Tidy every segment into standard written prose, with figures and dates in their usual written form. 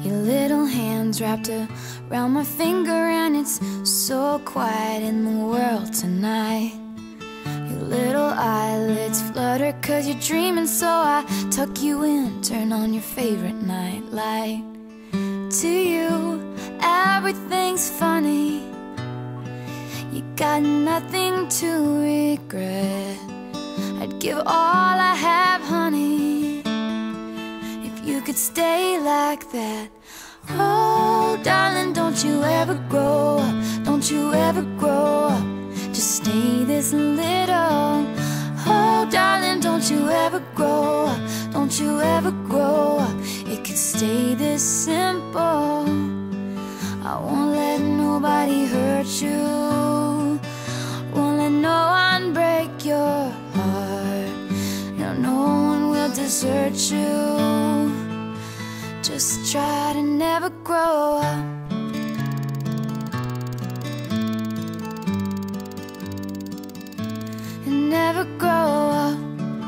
Your little hands wrapped around my finger, and it's so quiet in the world tonight. Your little eyelids flutter 'cause you're dreaming, so I tuck you in, turn on your favorite night light. To you, everything's funny. You got nothing to regret. I'd give all I have, honey, if you could stay like that. Oh, darling, don't you ever grow up, don't you ever grow up, just stay this little. Oh, darling, don't you ever grow up, don't you ever grow up, it could stay this simple. I won't let nobody hurt you, won't let no one break your heart. No, no one will desert you. Just try to never grow up. And never grow up.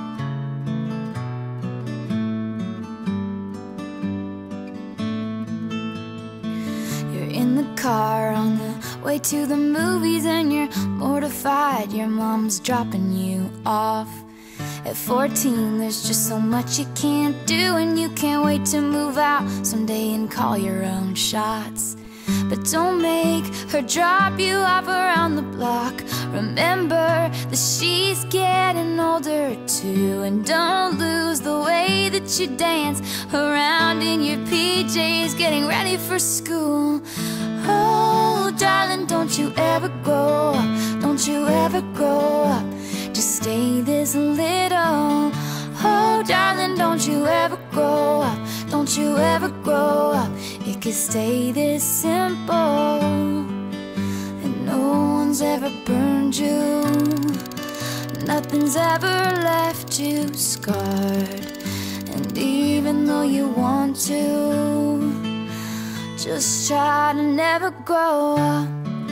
You're in the car on the way to the movies, and you're mortified your mom's dropping you off. At 14, there's just so much you can't do, and you can't wait to move out someday and call your own shots. But don't make her drop you off around the block. Remember that she's getting older too, and don't lose the way that you dance around in your PJs getting ready for school. Oh, darling, don't you ever grow up, don't you ever grow up, just stay this little. Oh, darling, don't you ever grow up, don't you ever grow up, it could stay this simple. And no one's ever burned you, nothing's ever left you scarred. And even though you want to, just try to never grow up.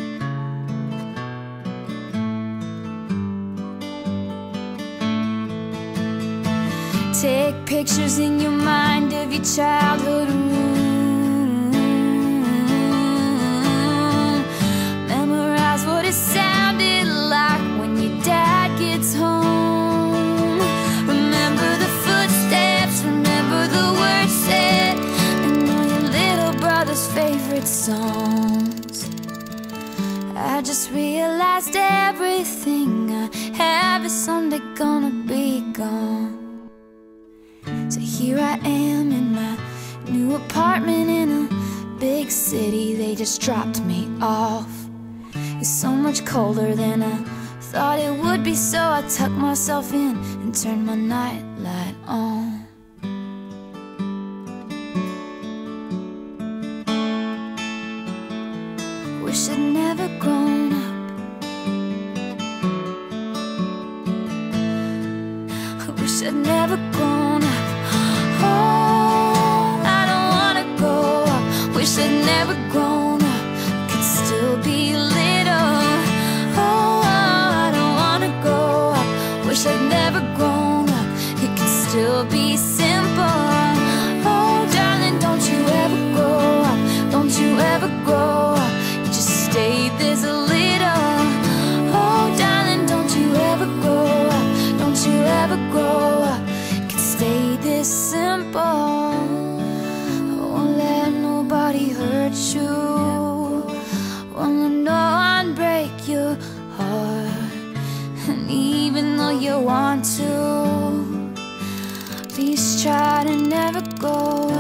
Take pictures in your mind of your childhood room. Memorize what it sounded like when your dad gets home. Remember the footsteps, remember the words said, and all your little brother's favorite songs. I just realized everything I have is someday gonna be gone. So here I am in my new apartment in a big city. They just dropped me off. It's so much colder than I thought it would be, so I tucked myself in and turned my night light on. Wish I'd never grown up. I wish I'd never grown up. Oh, I don't wanna grow up. Wish I'd never grown up, could still be little. Oh, I don't wanna grow up. Wish I'd never grown up, it could still be simple. Oh, darling, don't you ever grow up, don't you ever grow up, you just stay this little. Oh, darling, don't you ever grow up, don't you ever grow up, stay this simple. I won't let nobody hurt you, won't let no one break your heart. And even though you want to, please try to never go.